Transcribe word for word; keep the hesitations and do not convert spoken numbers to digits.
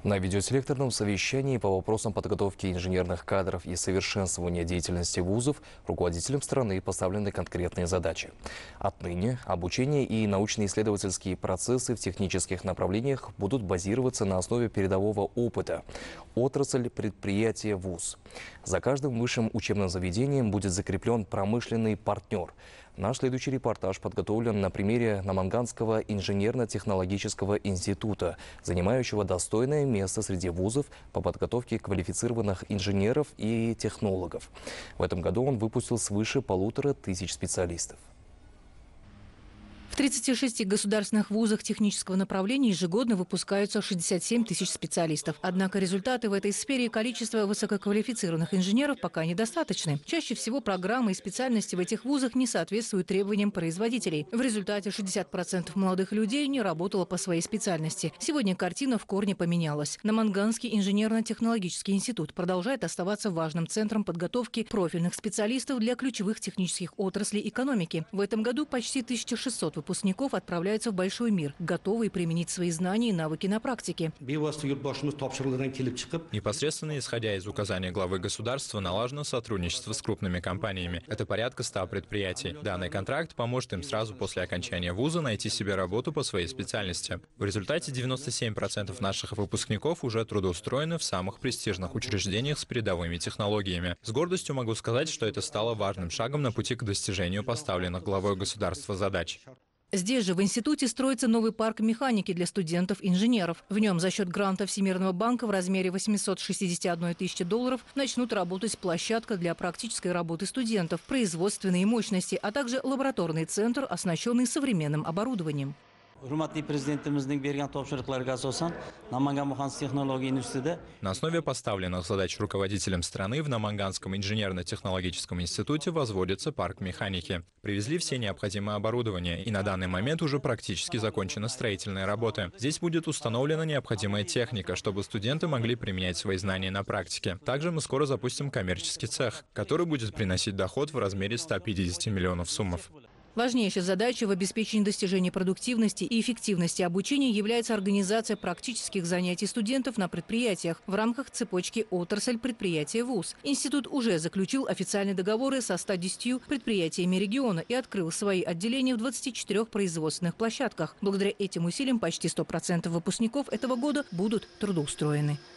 На видеоселекторном совещании по вопросам подготовки инженерных кадров и совершенствования деятельности вузов руководителям страны поставлены конкретные задачи. Отныне обучение и научно-исследовательские процессы в технических направлениях будут базироваться на основе передового опыта. Отрасль, предприятие, вуз. За каждым высшим учебным заведением будет закреплен промышленный партнер. Наш следующий репортаж подготовлен на примере Наманганского инженерно-технологического института, занимающего достойное место среди вузов по подготовке квалифицированных инженеров и технологов. В этом году он выпустил свыше полутора тысяч специалистов. В тридцати шести государственных вузах технического направления ежегодно выпускаются шестьдесят семь тысяч специалистов. Однако результаты в этой сфере и количество высококвалифицированных инженеров пока недостаточны. Чаще всего программы и специальности в этих вузах не соответствуют требованиям производителей. В результате шестьдесят процентов молодых людей не работало по своей специальности. Сегодня картина в корне поменялась. Наманганский инженерно-технологический институт продолжает оставаться важным центром подготовки профильных специалистов для ключевых технических отраслей экономики. В этом году почти тысяча шестьсот выпускников выпускников отправляются в большой мир, готовые применить свои знания и навыки на практике. Непосредственно исходя из указания главы государства, налажено сотрудничество с крупными компаниями. Это порядка ста предприятий. Данный контракт поможет им сразу после окончания вуза найти себе работу по своей специальности. В результате девяносто семь процентов наших выпускников уже трудоустроены в самых престижных учреждениях с передовыми технологиями. С гордостью могу сказать, что это стало важным шагом на пути к достижению поставленных главой государства задач. Здесь же, в институте, строится новый парк механики для студентов-инженеров. В нем за счет гранта Всемирного банка в размере восьмисот шестидесяти одной тысячи долларов начнут работать площадка для практической работы студентов, производственные мощности, а также лабораторный центр, оснащенный современным оборудованием. На основе поставленных задач руководителям страны в Наманганском инженерно-технологическом институте возводится парк механики. Привезли все необходимое оборудование, и на данный момент уже практически закончены строительные работы. Здесь будет установлена необходимая техника, чтобы студенты могли применять свои знания на практике. Также мы скоро запустим коммерческий цех, который будет приносить доход в размере ста пятидесяти миллионов суммов. Важнейшей задачей в обеспечении достижения продуктивности и эффективности обучения является организация практических занятий студентов на предприятиях в рамках цепочки «Отрасль, предприятие, вуз». Институт уже заключил официальные договоры со ста десятью предприятиями региона и открыл свои отделения в двадцати четырёх производственных площадках. Благодаря этим усилиям почти сто процентов выпускников этого года будут трудоустроены.